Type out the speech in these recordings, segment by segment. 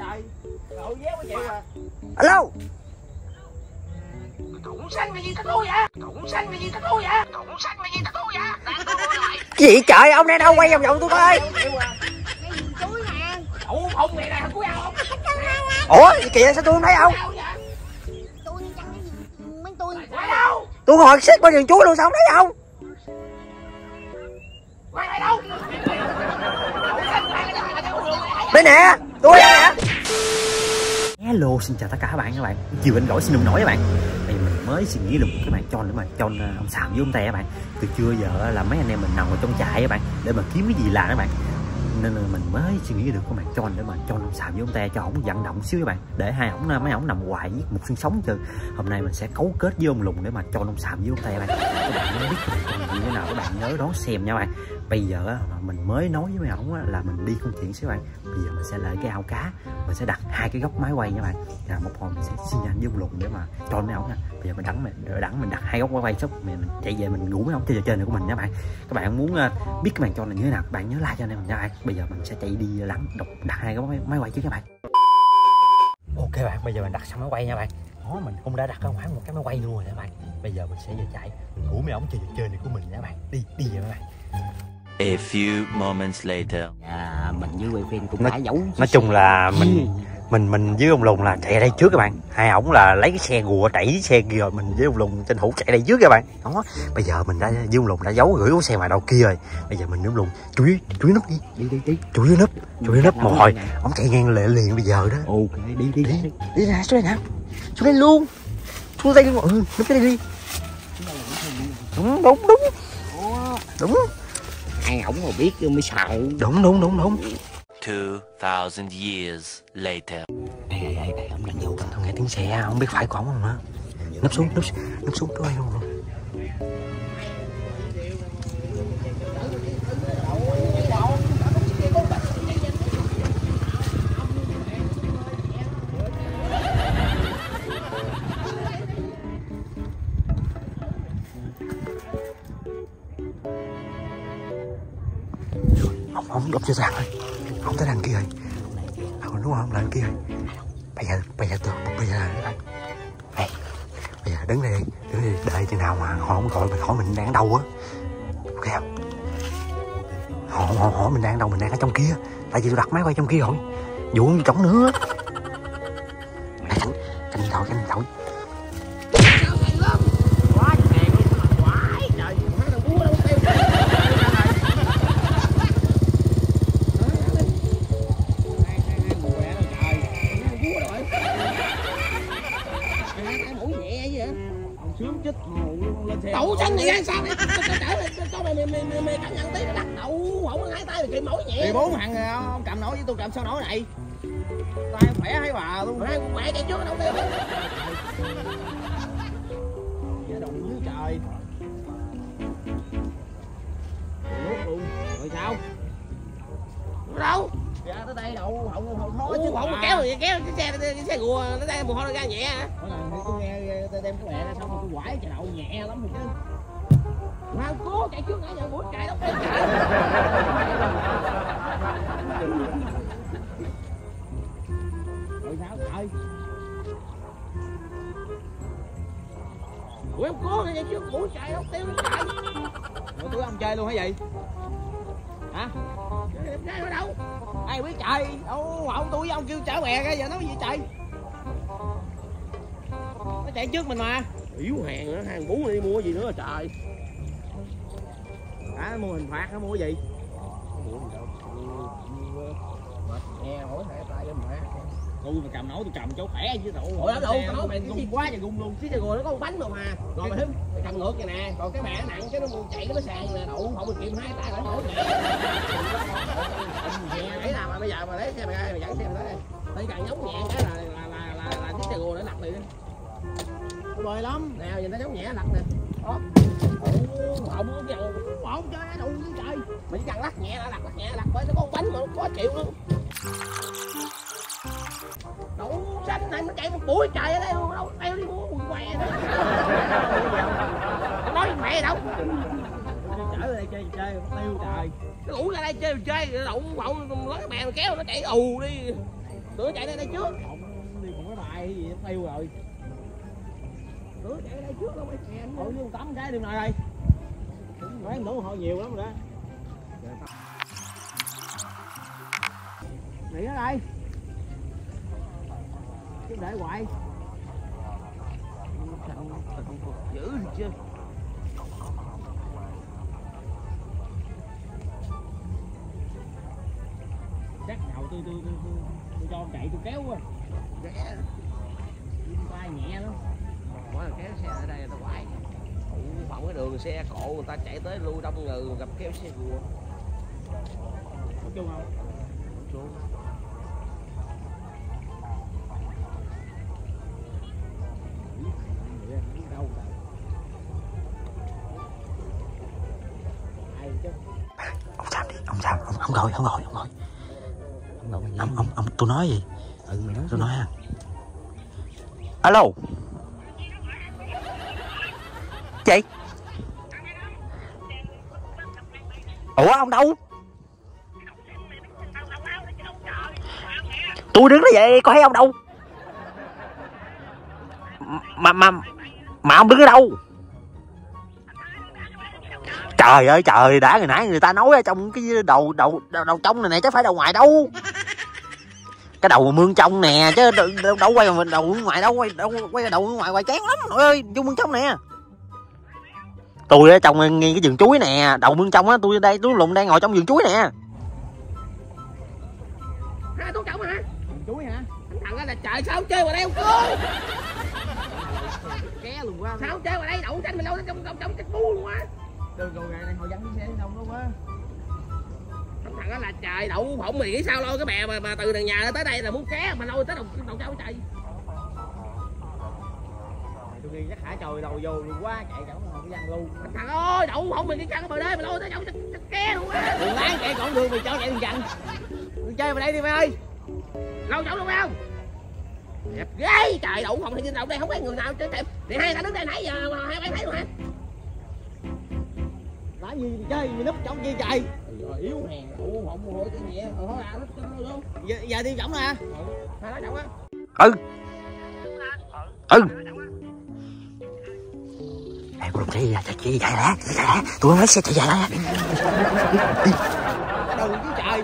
Alo. Cộng xanh cái gì tao tôi vậy? Cộng xanh cái gì tao tôi vậy? Cộng xanh cái gì tao tôi vậy? Đang tôi lại. Cái gì trời, ông đang đâu quay vòng vòng tôi coi. Túi nè. Ủa không này nè, cuối không? Ủa kìa sao tôi không thấy ông? Tôi chẳng mấy tôi. Tôi ngồi xếp bên đường chuối luôn sao không thấy ông? Quay lại đâu? Đây nè, tôi đây nè. Hello, xin chào tất cả các bạn. Chiều anh lỗi xin lỗi các bạn. Bây giờ mình mới suy nghĩ được một cái màn tròn nữa mà tròn ông Sàm với ông Tè các bạn. Từ trưa giờ là mấy anh em mình nằm ở trong trại các bạn để mà kiếm cái gì làm các bạn. Nên là mình mới suy nghĩ được cái màn tròn để mà cho ông Sàm với ông Tè cho ổng vận động xíu các bạn. Để mấy ổng nằm hoài giết một xương sống chứ. Hôm nay mình sẽ cấu kết với ông Lùng để mà cho ông Sàm với ông Tè các bạn. Các bạn biết như thế nào các bạn nhớ đón xem nha các bạn. Bây giờ mình mới nói với mấy ổng là mình đi công chuyện xíu các bạn. Bây giờ mình sẽ lại cái ao cá, mình sẽ đặt 2 cái góc máy quay nha các bạn. Và một hồi mình sẽ xin nhanh với ông Lùng để mà cho mấy ổng nha. Bây giờ mình đặt 2 góc máy quay xong mình chạy về mình ngủ mấy ổng chơi trò chơi này của mình nha các bạn. Các bạn muốn biết cái màn tròn này như thế nào các bạn nhớ like cho anh em mình nha các bạn. Bây giờ mình sẽ chạy đi đặt 2 góc máy quay trước các bạn. Ok bạn, bây giờ mình đặt xong máy quay nha bạn. Đó, mình cũng đã đặt ở khoảng một cái máy quay luôn rồi các bạn. Bây giờ mình sẽ về chạy mình ngủ mấy ổng chơi trò chơi này của mình nha các bạn. Đi về các bạn. A few moments later. Mình với quay phim cũng đã giấu. Nói chung là mình với ông Lùng là chạy ở đây trước các bạn. Hai ổng là lấy cái xe rùa đẩy xe kia rồi mình với ông Lùng tranh thủ chạy đây trước các bạn. Đó, bây giờ mình đã với ông Lùng đã giấu gửi cái xe ngoài đầu kia rồi. Bây giờ mình với ông Lùng chuối núp đi. Chuối núp một hồi ổng chạy ngang liền bây giờ đó. Ok, đi nè, xuống đây nè. Xuống đây luôn. Xuống đây luôn. Núp cái đây đi. Đúng. Hai ổng mà biết mới sợ. Đúng. 2000 years later. Đây, ổng đang vô. Tao nghe tiếng xe, không biết phải của ổng không hả? Núp xuống tôi luôn. Ông đập cho thằng ơi, ông tới đằng kia rồi, đúng không? Là đằng kia rồi. Bây giờ đứng đây đợi chừng nào mà họ không gọi mình hỏi mình đang ở đâu á, ok không? Họ hỏi mình đang ở đâu, mình đang ở trong kia, tại vì tôi đặt máy quay trong kia rồi, vụ không trống nữa. Canh điện thoại. Đậu xanh gì ra sao? Cho mày cảm nhận tí đặt đậu không có 2 tay mày kìm mỏi nhẹ. Thì 4 thằng ông cầm nổi với tôi cầm sao nổi này. Tay khỏe hay bà luôn. Hai khỏe chạy trước đâu tiêu. Cái đồng dưới trời. Nuốt luôn. Rồi sao? Đâu? Dạ tới đây đậu hậu thôi chứ không kéo cái xe rùa nó đang mồ hôi nó ra nhẹ hả? Mỗi lần tôi nghe đem cái bè ra xong rồi tôi quải chạy đậu nhẹ lắm rồi chứ. Mà cố chạy trước nãy giờ muốn chạy đâu phải chạy. Rồi sao trời? Ủa em cố chạy trước muốn chạy đâu tiêu chạy. Rồi tôi ông chơi luôn hả vậy? Hả? Em trai ở đâu? Ai biết trời, ông tôi với ông kêu chở bè ra giờ nói gì trời? Nó chạy trước mình mà. Yếu hàng nữa, hàng bún đi mua gì nữa trời. Mua hình phạt nó mua gì? Mua gì đâu. Mệt nghe hỏi hai tay em mẹ. Tôi mà cầm nổi tôi cầm chỗ khỏe chứ đâu. Ủa đâu nó mày cái gì quá trời gung luôn. Chứ rồi nó có một bánh đâu mà. Rồi mày cầm ngược vậy nè, còn cái bè nặng cái nó chạy nó sàn nè, đậu không mình kìm 2 tay lại nổi nè. Để nào mà bây giờ mà lấy xe mày dẫn xe mày tới đây. Tới càng nhúng nhẹ cái là chiếc xe rùa để lật liền. Nó bơi lắm. Nào nhìn nó giống nhẹ lật nè. Đó. Không chơi đủ với trời. Mình chỉ cần lắc nhẹ là lật bởi nó có một bánh mà nó có chịu luôn. Đậu xanh này nó chạy một buổi trời ở đây luôn, đâu đeo đi mua quần què nữa. Nói mẹ đâu. Chở đây chơi tiêu trời. Nó ngủ ra đây chơi đậu bọng lấy cái bè kéo nó chạy ù đi. Tụi chạy đây trước. Không đi cùng cái bài gì nó tiêu rồi. Tụi chạy đây trước đâu mày kè. Ôi với 8 cái đêm nay đây. Mấy đủ họ nhiều lắm rồi đó. Nghỉ ở đây. Chứ để hoài. Dữ gì chưa? Chắc nào tôi cho ông chạy tôi kéo quá. Rẽ. Tay nhẹ lắm. Mỗi lần kéo xe ở đây tao quay. Bọng cái đường xe cộ người ta chạy tới lưu đông người gặp kéo xe rùa. Có chung không? Xuống. Đâu ai chứ? Ông Sam đi, ông Sam, ông gọi ông tôi nói gì? Mày nói Tôi nói ha. Alo. Chị. Ủa ông đâu? Tôi đứng đó vậy có thấy ông đâu? Mà ông đứng ở đâu? Trời ơi trời, đã ngày nãy người ta nói ở trong cái đầu trong này nè chứ phải đầu ngoài đâu. Cái đầu mương trong nè chứ đâu quay mà đầu ngoài đâu quay đầu ngoài chán lắm. Nội ơi, vô mương trong nè. Tôi ở trong ngay cái vườn chuối nè, đầu mương trong á, tôi đây tôi lùn đang ngồi trong vườn chuối nè. Hai tố trọng hả? Chuối hả? Thằng đó là trời sao chơi vào đây không cô? Ké luôn quá. Sao chơi vào đây đậu tranh mình đâu trong cái bu luôn á. Từ cầu này họ dẫn cái xe đâu đó quá. Thằng đó là trời đậu phộng mày nghĩ sao lôi cái bè mà từ đằng nhà tới đây là muốn ké mà lôi tới đầu trâu trời. Tôi nghĩ chắc hả trời đầu vô luôn quá chạy chẳng mà cái văn luôn. Thằng ơi đậu phộng mày cái chân bờ đê mà lôi tới đâu chắc ké luôn á. Đừng lái chạy còn đường mày cho chạy đường dành. Đừng chơi vào đây đi mày ơi. Lâu chỗ luôn phải không? Đẹp ghê trời đậu phộng thì trên đầu đây không có người nào chơi đẹp. Thì hai ta đứng đây nãy giờ mà hai bạn thấy luôn hả? Làm gì chơi mày núp trong chi chạy. Rồi yếu hèn đậu phộng hồi cái nhẹ rồi thôi nó luôn. Giờ đi võng nè. Hai nó trọng á. Em có đồng chí chạy lẹ, tôi nói xe chạy lẹ. Đừng chứ trời.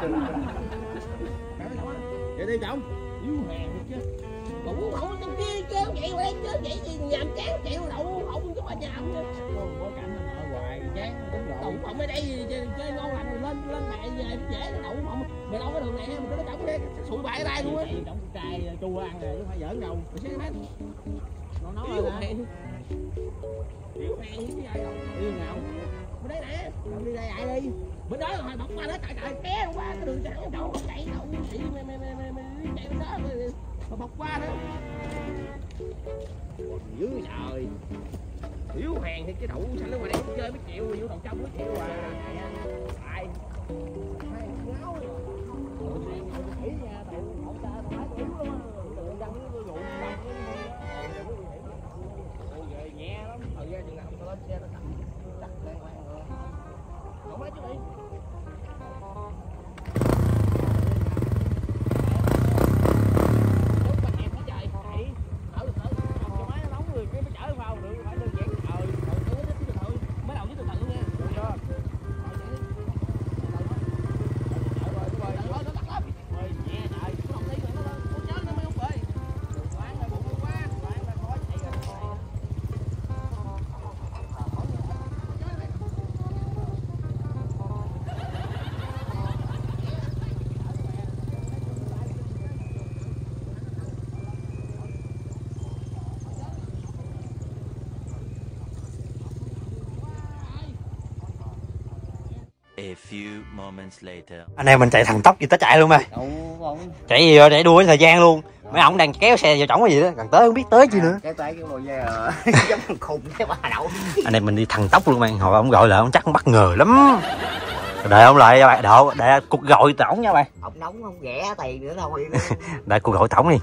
Vậy đi trọng. Yếu hèn chứ. Đậu phộng trong kia kêu vậy vậy chứ vậy gì nhàm chán chạy đậu phộng chứ mà nhàm nữa. Không có cảnh ở hoài chán đúng rồi. Đậu phộng ở đây chơi ngon lành lên mẹ về dễ đậu phộng. Mày đâu có đường này mình cứ nó trọng cái sụi bại ở đây luôn á. Trọng trai chua ăn rồi chứ phải giỡn đâu. Mày xem hết. Nó nói Yếu là hèn. Yếu hèn như vậy đâu. yêu nào. Bên đây nè. Đâu đi đây ai đi. Bên đó rồi bọc qua đó trời ké qua cái đường trắng đâu có chạy đâu. Chị mày chạy bên đó mà bọc qua đó. Dữ trời. Yếu hèn thì cái đậu xanh ở ngoài đây chơi mới chịu, vô đầu trong mới chịu à. Ai. Hai ngáo. Nghĩ nha, tại không ta phải yếu luôn á. Tự dân nó rụng Về nhẹ lắm, thời gian chừng nào tao lên xe tao cầm chắc lên ngoài rồi. Không nói chứ đi. A few moments later. Anh em mình chạy thần tốc gì tới chạy luôn mày. Đâu không. Chạy gì rồi để đua với thời gian luôn. Mấy ổng đang kéo xe vào trỏng cái gì đó, gần tới không biết tới chi nữa. Cái tay cái mồi da giống khùng cái bà đậu. Anh em mình đi thần tốc luôn bạn, hồi ông gọi lại ông chắc ông bất ngờ lắm. Đợi ông lại nha bạn, đợi cuộc gọi tổng nha bạn. Ông nóng không ghẻ tiền nữa thôi. Đợi cuộc gọi tổng đi.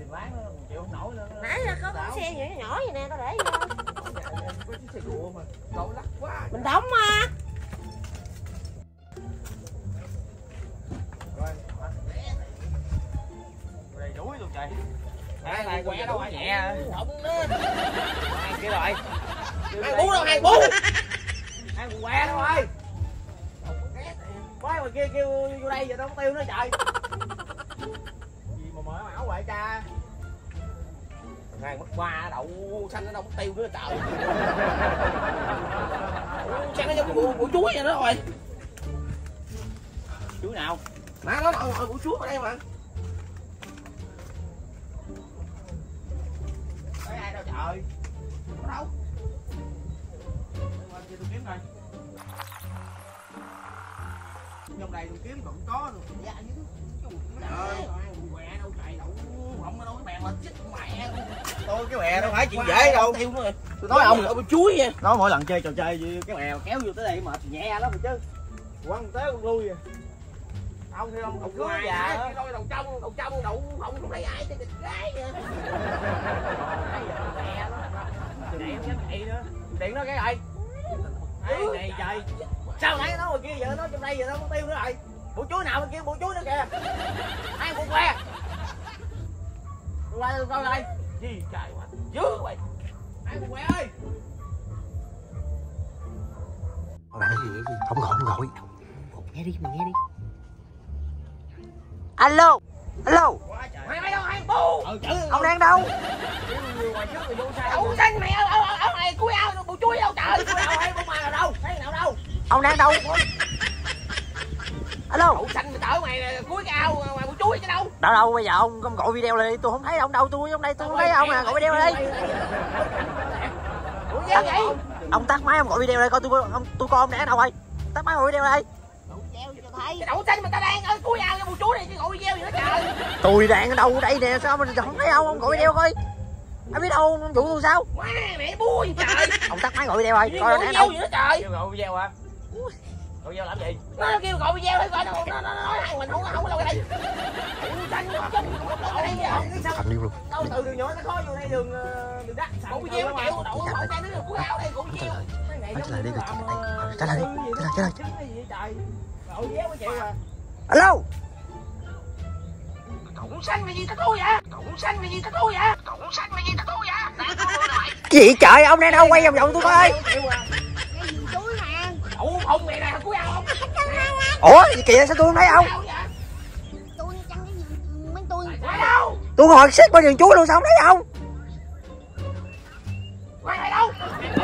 tiền láng nó chịu không nổi nữa. Nãy là có con xe nhỏ nhỏ vậy nè, tao để vô. Có chiếc xe rùa mà cậu lắc quá. Mình đóng mà. Đây đuối luôn trời. Này quẹ đâu phải nhẹ. Không đó. Hai kia rồi. Hai bú đâu, hai bú. Hai con quẹ đâu rồi. Quái mà kia kêu vô đây giờ nó không tiêu nữa trời. Gì mà mở ảo vậy cha. Hai mất qua đậu xanh nó đâu có tiêu nữa trời. Xanh nó giống củ chuối vậy đó rồi. Chuối nào? Má nó củ chuối ở đây mà. Thấy ai đâu trời. Có đâu. Qua kia tôi kiếm coi. Trong đây tôi kiếm còn có luôn. Dạ như trời ơi, quẹ đâu trời đậu không có nói bèn mà chích mẹ luôn. Tôi cái mẹ đâu phải chuyện dễ đâu. Tiêu nữa. Tôi nói ông ở chuối vậy. nói mỗi lần chơi trò chơi gì cái mẹ kéo vô tới đây mệt nhẹ lắm rồi chứ. Quăng tới quăng lui. Ông thì ông cưới già cái đôi đầu trong đậu không thấy ai trên gái nữa. Điện nhắn chị nữa. Điện nó cái rồi. Đây này trời. Sao nãy nó ngoài kia giờ nó trong đây giờ nó không tiêu nữa rồi. Bộ chuối nào bên kia bộ chuối nữa kìa. Hai con que. Qua coi đây. Gì trời quá. Dữ vậy. Hai con que ơi. Không gọi. Nghe đi, mình nghe đi. Alo, alo, Hai đâu hai bố. ông đang đâu? Đậu xanh mẹ ở này cuối ao bộ chuối đâu trời. Cuối ao hay bông mà nào đâu. Thấy nào đâu. Ông đang đâu? Alo. Đậu xanh mày tở mày cuối cái ao ngoài bộ chuối chứ đâu. Đâu bây giờ ông không gọi video lại đi, tôi không thấy ông đâu, tôi trong đây tôi không thấy ông à, gọi video lại đi. Ủa gì vậy? Ông tắt máy ông gọi video lại coi tôi coi ông đang ở đâu rồi. Tắt máy gọi video lại. Cái đậu xanh mà ta đang ở cuối ao cái bộ chuối này chứ gọi video gì nữa trời. Tôi đang ở đâu đây nè, sao mình không thấy ông gọi video coi. Anh biết đâu ông vụ tôi sao? Má mẹ bua gì trời. Ông tắt máy gọi video rồi, coi ông đang ở video đâu. gì nữa trời. Kêu gọi video hả? Gọi video làm gì? Nó kêu gọi video để coi nó nói thằng mình không có đâu ở đây. Đậu xanh nó không ở đây vậy. Thằng điêu luôn. Đâu từ đường nhỏ nó khó vô đây đường đất. Bộ video nó chịu đậu đậu xanh nó được cuối ao đây cũng video. Nói trả lời đi, trả lời đi. Alo. Đậu xanh mày gì tao thôi vậy? Đậu xanh mày gì tao thôi vậy? Đậu xanh mày gì tao thôi vậy? Cái gì trời, ông đang đâu quay vòng vòng tôi coi. Đậu không mày nè cuối ao không? Ủa gì kìa, sao tôi không thấy ông? Tôi chăn cái gì mấy tôi. Quay đâu? Tôi ngồi xếp qua vườn chuối luôn sao không thấy ông? Quay mày đâu?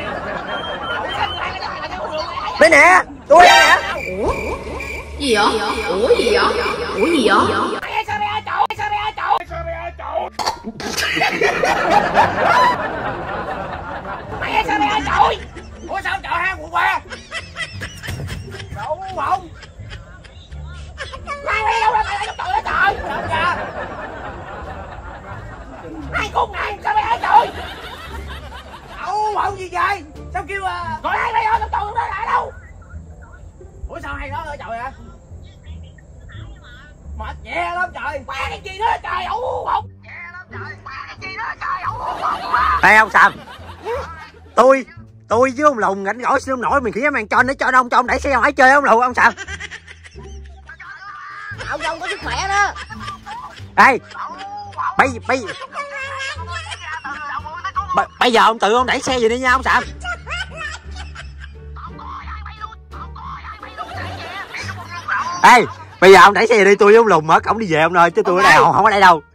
Đây nè, tôi đây nè. Gì vậy? Ủa gì vậy? Ủa gì vậy? Mày sao mày trội? Sao mày trội? Sao mày trội? Mày sao mày trội? Ủa sao trội hai quần qua? Đậu không? Mày đâu ra mày trội đó trời? Đâu kìa? Hai con này sao mày trội? Đậu không gì vậy? Sao kêu gọi hai mày ơi trội nó lại đâu? Ủa sao hai đó ở trời hả? Mệt nhẹ lắm trời. Ba cái gì đó trời ủ không? Nhẹ lắm trời. Ba cái gì đó trời ủ không? Ê ông Sầm. Tôi với ông Lùng rảnh rỗi xin ông nổi mình khỉ màn cho nó cho ông đẩy xe ông hãy chơi ông Lùng ông Sầm. Ông có sức khỏe đó. Ê. Bây giờ ông tự ông đẩy xe về đi nha ông Sầm. Ê, bây giờ ông đẩy xe đi, tôi với ông Lùng mở cổng đi về ông ơi, chứ tôi ở đây không ở đây đâu.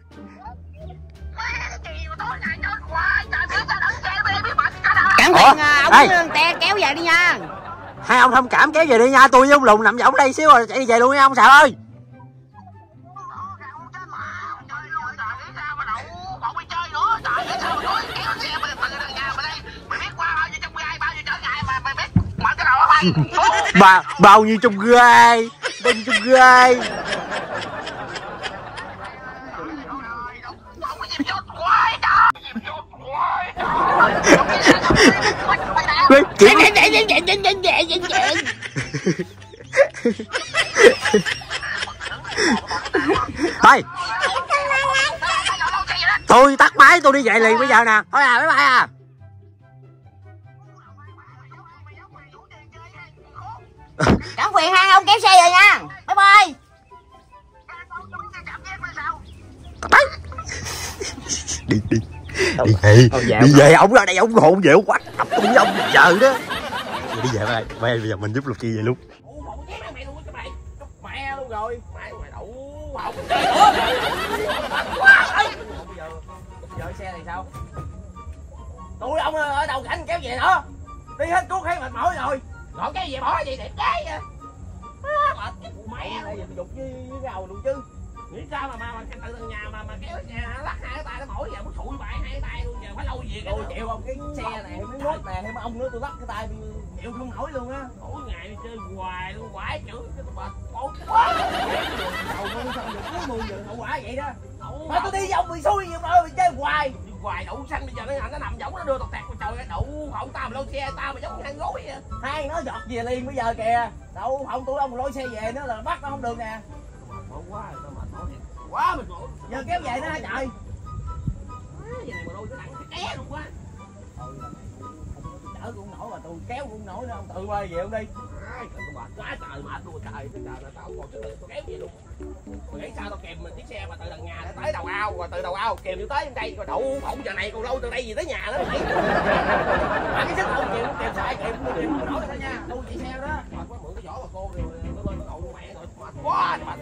Cảm ơn ông te kéo về đi nha. Hai ông thông cảm kéo về đi nha, tôi với ông Lùng nằm võng đây xíu rồi chạy về luôn nha ông Sào ơi. Bao nhiêu trong gai, bao nhiêu trong gai. Thôi Tôi tắt máy, tôi đi về liền bây giờ nè. Thôi à, bye bye à. Cảm phiền hai ông kéo xe rồi nha. Bye bye. Đi đi về ông ra đây, ông hồn dẻo quá, tập tôi với ông giờ đó. Đi về bye. Bây giờ mình giúp Lục Chi về luôn. Mẹ luôn rồi, mày đậu hỏng. Giờ xe này sao? Tụi ông ở đầu cảnh kéo về nữa. Đi hết cuốc thấy mệt mỏi rồi. Gọi cái gì bỏ vậy đẹp gái vậy? Mệt cái mẹ này giờ mình dục với gầu luôn chứ. Nghĩ sao mà từ tầng nhà mà kéo xe lắc hai cái tay nó mỏi giờ muốn sụi bại hai cái tay luôn, giờ phải lâu gì tôi chịu không? Cái xe này mới nút nè, thêm ông nữa tôi lắc cái tay chịu không nổi luôn á. Mỗi ngày đi chơi hoài luôn, quái chữ cái tôi mệt mỏi quá. Đầu không xong được cuối 10 giờ hậu quả vậy đó. Mà tôi đi vòng bị xui nhiều rồi, bị chơi hoài. Đi hoài đậu xanh bây giờ nó nằm giống nó đưa tọt tẹt vào trời, đậu hậu tao mà lôi xe tao mà giống hang gối vậy. Hai nó giọt về liền bây giờ kìa. Đậu hậu tôi ông lôi xe về nữa là bắt nó không được nè. Quá rồi, tao mệt mỏi thiệt. Quá mệt mỏi. Giờ kéo về nữa hả trời? Giờ này mà lôi cái nặng cái luôn quá. Thôi, chở cũng nổi mà tôi kéo cũng nổi nữa, ông tự quay về không đi. Tôi mệt quá trời, mệt luôn trời, tao còn sức lực tôi kéo về luôn. Tôi nghĩ sao tao kèm chiếc xe mà từ đằng nhà để tới đầu ao, rồi từ đầu ao kèm tới đây, rồi đậu hổng giờ này còn lâu từ đây gì tới nhà nữa. Mà cái sức không kèm sai kèm không nổi thôi nha. Tôi chạy xe đó. Mệt quá mượn cái vỏ bà cô rồi nó lên nó ngồi mẹ rồi. Mệt quá mệt.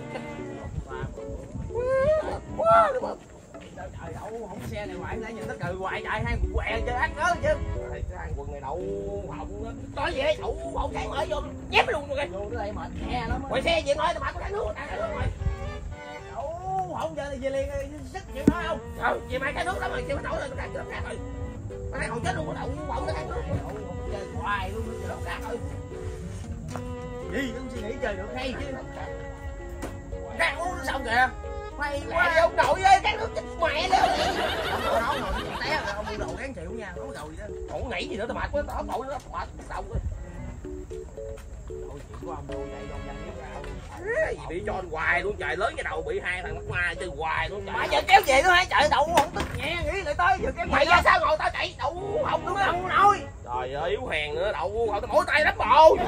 Quá mệt. Trời đậu hổng xe này hoài nãy nhìn nó cười hoài chạy hai quẹ chơi ác đó chứ. Hai quần này đậu hổng nói gì ấy, đậu hổng cái mở vô nhép luôn rồi kìa. Vô tới đây mệt xe lắm. Quay xe gì nói tao có cái nước rồi. Đậu hổng giờ này về liền sức chịu nói không? Về mai cái nước lắm rồi chịu nổi lên cái nước khác rồi. Nó thấy hậu chết luôn, đậu hổng cái nước. Đậu hổng chơi hoài luôn chứ đâu khác rồi. Gì cũng suy nghĩ chơi được hay chứ. Cái uống xong kìa. Mày quá đi ông nội ơi, cái nước chết mẹ luôn. Ông nói ngồi té rồi ông mua đồ đáng chịu nha, nói đầu gì đó. Không nghĩ gì nữa tao mệt quá, tao tội nó mệt xong rồi. Thôi chuyện của ông nuôi đây ông nhanh nhất ra. Gì bị cho anh hoài luôn trời, lớn cái đầu bị hai thằng mắt ma chơi hoài luôn trời. Mà giờ kéo về nữa hả trời, đậu không tức nhẹ nghĩ lại tới giờ kéo. Mày ra sao ngồi tao chạy đậu không đúng không nói. Trời ơi yếu hèn nữa, đậu không tao mỏi tay lắm bộ.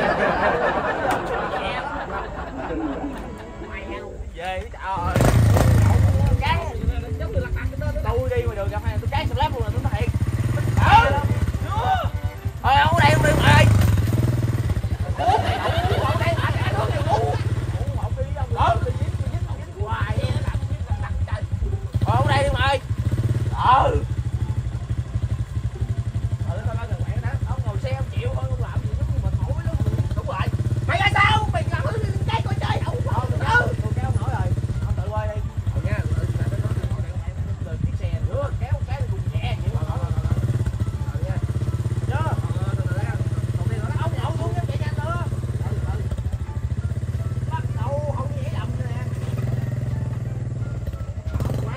Về trời ơi. Giống như là tôi đi ngoài đường gặp hai tôi trái slap luôn là tôi thiệt. Thôi ông ở đây ông đi mày. Ông đây mà cái nước này ngu. Ông đi ông lớn thì dính hoài vậy nó làm đặt trời. Thôi ông đây đi mày. Tao nói gần mẹ đó, ông ngồi xe ông chịu thôi, ông làm gì giống như mình mỏi lắm. Đúng rồi. Mày ra sao? Mày làm cái coi chơi ông không được. Tôi kéo nổi rồi. Ông tự quay đi. Thôi nha, chiếc xe nữa kéo cái cùng nhẹ chịu không. Rồi nha. Chưa? Còn đây nó ông nhậu xuống cái chạy nhanh nữa. Bắt đầu không dễ đậm nè. Quá.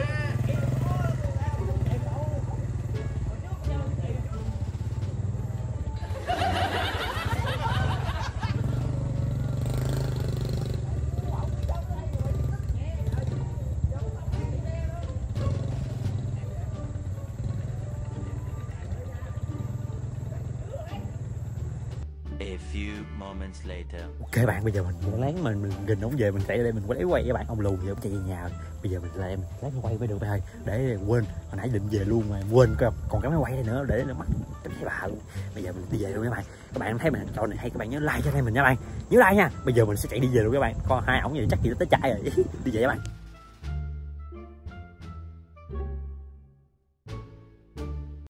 A few moments later. Ok bạn, bây giờ mình lén mình gìn ống về, mình chạy ra đây mình lấy quay với bạn. Ông lù thì ông chạy về nhà. Bây giờ mình lén quay với được ơi, để quên hồi nãy định về luôn mà quên còn cái máy quay đây nữa để nó mất cái bà luôn. Bây giờ mình đi về luôn các bạn. Các bạn thấy mình trò này hay các bạn nhớ like cho em mình nha bạn, nhớ like nha. Bây giờ mình sẽ chạy đi về luôn các bạn, coi hai ổng vậy chắc gì nó tới chạy rồi. Đi về các bạn.